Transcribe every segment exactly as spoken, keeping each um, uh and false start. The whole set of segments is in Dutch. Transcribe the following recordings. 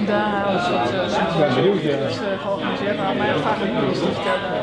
daar halen ze het soort georganiseerd. Maar mij vraag ik niet eens te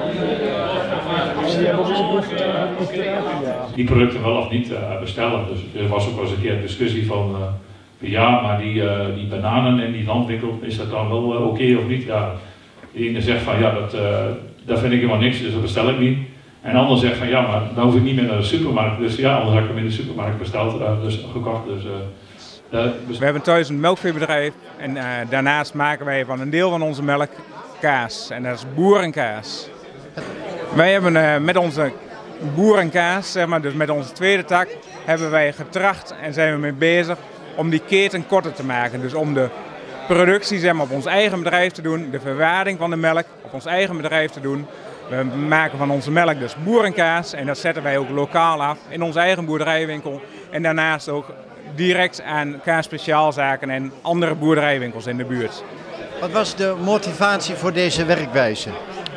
vertellen. Die producten wel of niet uh, bestellen. Dus er was ook wel eens een keer een discussie van uh, ja, maar die, uh, die bananen in die landwinkel, is dat dan wel uh, oké okay of niet? Ja, de ene zegt van ja, dat, uh, dat vind ik helemaal niks, dus dat bestel ik niet. En de ander zegt van ja, maar dan hoef ik niet meer naar de supermarkt. Dus ja, anders heb ik hem in de supermarkt besteld, uh, dus gekocht. Dus, uh, uh, dus... We hebben thuis een melkveebedrijf en uh, daarnaast maken wij van een deel van onze melk kaas. En dat is boerenkaas. Wij hebben uh, met onze boerenkaas, zeg maar, dus met onze tweede tak, hebben wij getracht en zijn we mee bezig om die keten korter te maken. Dus om de productie, zeg maar, op ons eigen bedrijf te doen, de verwaarding van de melk op ons eigen bedrijf te doen. We maken van onze melk dus boerenkaas en dat zetten wij ook lokaal af in onze eigen boerderijwinkel. En daarnaast ook direct aan kaasspeciaalzaken en andere boerderijwinkels in de buurt. Wat was de motivatie voor deze werkwijze?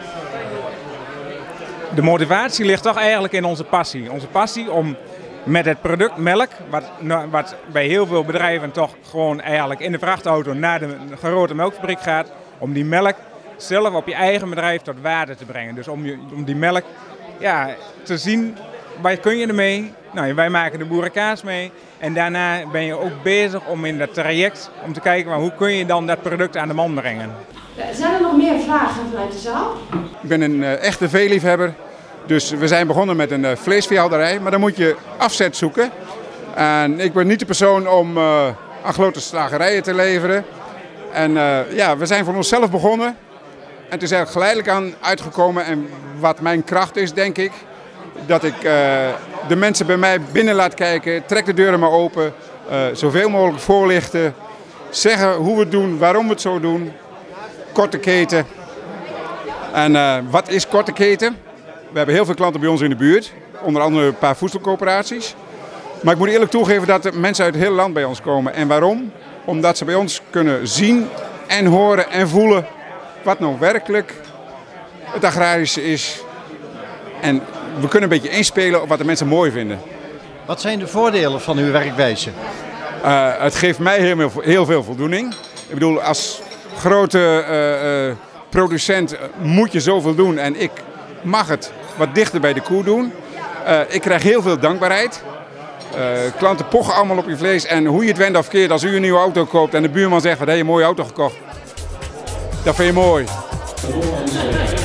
De motivatie ligt toch eigenlijk in onze passie. Onze passie om met het product melk, wat, wat bij heel veel bedrijven toch gewoon eigenlijk in de vrachtauto naar de grote melkfabriek gaat, om die melk zelf op je eigen bedrijf tot waarde te brengen. Dus om, je, om die melk ja, te zien, waar kun je ermee? Nou, wij maken de boerenkaas mee en daarna ben je ook bezig om in dat traject om te kijken maar hoe kun je dan dat product aan de man brengen. Zijn er nog meer vragen vanuit de zaal? Ik ben een uh, echte veeliefhebber, dus we zijn begonnen met een uh, vleesveehouderij, maar dan moet je afzet zoeken. En ik ben niet de persoon om uh, aan grote slagerijen te leveren. En uh, ja, we zijn voor onszelf begonnen. En het is er geleidelijk aan uitgekomen en wat mijn kracht is, denk ik, dat ik uh, de mensen bij mij binnen laat kijken, trek de deuren maar open, uh, zoveel mogelijk voorlichten, zeggen hoe we het doen, waarom we het zo doen, korte keten. En uh, wat is korte keten? We hebben heel veel klanten bij ons in de buurt, onder andere een paar voedselcoöperaties. Maar ik moet eerlijk toegeven dat er mensen uit het hele land bij ons komen. En waarom? Omdat ze bij ons kunnen zien en horen en voelen wat nou werkelijk het agrarische is. En we kunnen een beetje inspelen op wat de mensen mooi vinden. Wat zijn de voordelen van uw werkwijze? Uh, het geeft mij heel, heel veel voldoening. Ik bedoel, als grote uh, uh, producent uh, moet je zoveel doen en ik mag het wat dichter bij de koe doen. Uh, ik krijg heel veel dankbaarheid. Uh, klanten pochen allemaal op je vlees en hoe je het wendt of keert, als u een nieuwe auto koopt en de buurman zegt, wat heb je een mooie auto gekocht. Dat vind je mooi.